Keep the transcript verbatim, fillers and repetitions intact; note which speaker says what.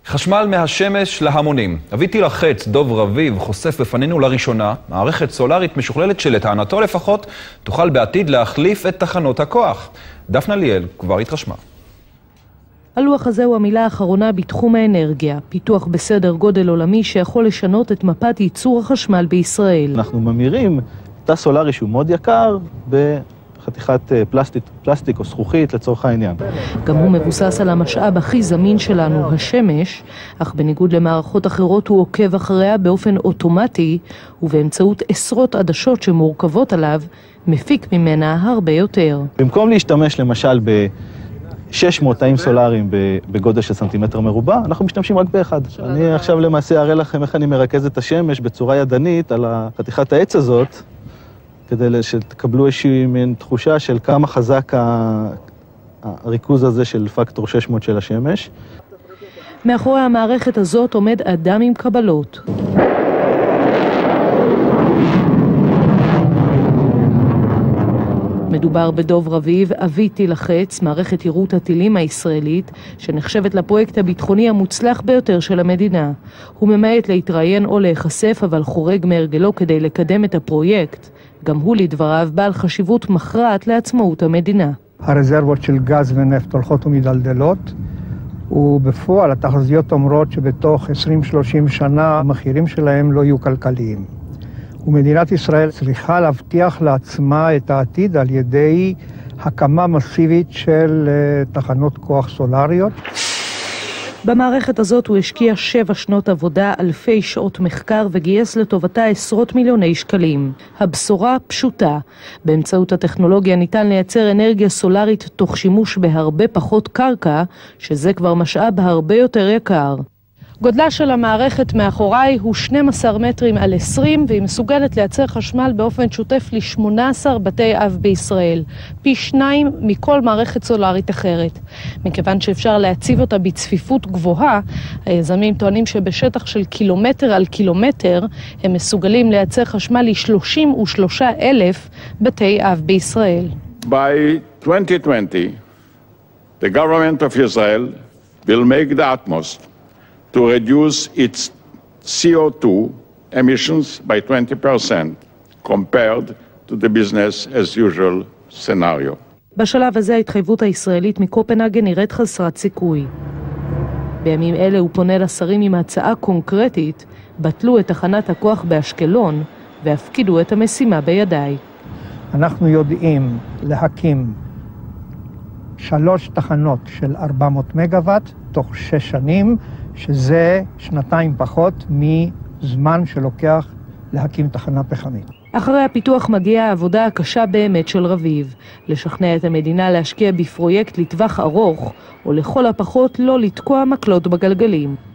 Speaker 1: חשמל מהשמש להמונים. אביטי לחץ, דוב רביב, חושף בפנינו לראשונה מערכת סולרית משוכללת שלטענתו לפחות תוכל בעתיד להחליף את תחנות הכוח. דפנה ליאל כבר התרשמה.
Speaker 2: הלוח הזה הוא המילה האחרונה בתחום האנרגיה, פיתוח בסדר גודל עולמי שיכול לשנות את מפת ייצור החשמל בישראל.
Speaker 3: אנחנו ממירים תא סולרי שהוא מאוד יקר בחתיכת פלסטיק, פלסטיק או זכוכית לצורך העניין.
Speaker 2: גם הוא מבוסס על המשאב הכי זמין שלנו, השמש, אך בניגוד למערכות אחרות הוא עוקב אחריה באופן אוטומטי, ובאמצעות עשרות עדשות שמורכבות עליו, מפיק ממנה הרבה יותר.
Speaker 3: במקום להשתמש למשל ב... שש מאות תאים סולריים בגודל של סנטימטר מרובע, אנחנו משתמשים רק באחד. אני עכשיו למעשה אראה לכם איך אני מרכז את השמש בצורה ידנית על חתיכת העץ הזאת, כדי שתקבלו איזושהי מין תחושה של כמה חזק הריכוז הזה של פקטור שש מאות של השמש.
Speaker 2: מאחורי המערכת הזאת עומד אדם עם קבלות. מדובר בדוב רביב, אביטי לחץ, מערכת יירוט הטילים הישראלית, שנחשבת לפרויקט הביטחוני המוצלח ביותר של המדינה. הוא ממעט להתראיין או להיחשף, אבל חורג מהרגלו כדי לקדם את הפרויקט. גם הוא לדבריו בעל חשיבות מכרעת לעצמאות המדינה.
Speaker 4: הרזרבות של גז ונפט הולכות ומדלדלות, ובפועל התחזיות אומרות שבתוך עשרים שלושים שנה המחירים שלהם לא יהיו כלכליים. ומדינת ישראל צריכה להבטיח לעצמה את העתיד על ידי הקמה מסיבית של תחנות כוח סולריות.
Speaker 2: במערכת הזאת הוא השקיע שבע שנות עבודה, אלפי שעות מחקר וגייס לטובתה עשרות מיליוני שקלים. הבשורה פשוטה. באמצעות הטכנולוגיה ניתן לייצר אנרגיה סולרית תוך שימוש בהרבה פחות קרקע, שזה כבר משאב הרבה יותר יקר. גודלה של המערכת מאחוריי הוא שנים עשר מטרים על עשרים, והיא מסוגלת לייצר חשמל באופן שוטף ל-שמונה עשר בתי אב בישראל, פי שניים מכל מערכת סולרית אחרת. מכיוון שאפשר להציב אותה בצפיפות גבוהה, היזמים טוענים שבשטח של קילומטר על קילומטר הם מסוגלים לייצר חשמל ל-שלושים ושלושה אלף בתי אב בישראל.
Speaker 5: By twenty twenty, the government of Israel will make the utmost to reduce its C O two emissions by twenty percent compared to the business as usual scenario.
Speaker 2: בשלב הזה ההתחייבות הישראלית מקופנהגן נראית חסרת סיכוי. בימים אלה הוא פונה לשרים עם הצעה קונקרטית, בטלו את תחנת הכוח באשקלון והפקידו את המשימה בידיי.
Speaker 4: אנחנו יודעים להקים שלוש תחנות של ארבע מאות מגוואט תוך שש שנים, שזה שנתיים פחות מזמן שלוקח להקים תחנה פחמית.
Speaker 2: אחרי הפיתוח מגיעה העבודה הקשה באמת של רביב, לשכנע את המדינה להשקיע בפרויקט לטווח ארוך, או לכל הפחות לא לתקוע מקלות בגלגלים.